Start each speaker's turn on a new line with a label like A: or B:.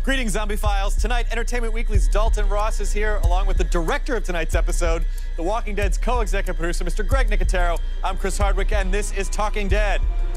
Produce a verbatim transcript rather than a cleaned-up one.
A: Greetings, Zombie Files. Tonight, Entertainment Weekly's Dalton Ross is here, along with the director of tonight's episode, The Walking Dead's co-executive producer, Mister Greg Nicotero. I'm Chris Hardwick, and this is Talking Dead.